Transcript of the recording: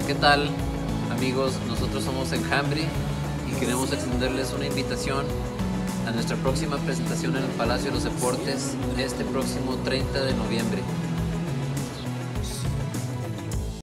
¿Qué tal, amigos? Nosotros somos Enjambre y queremos extenderles una invitación a nuestra próxima presentación en el Palacio de los Deportes este próximo 30 de noviembre.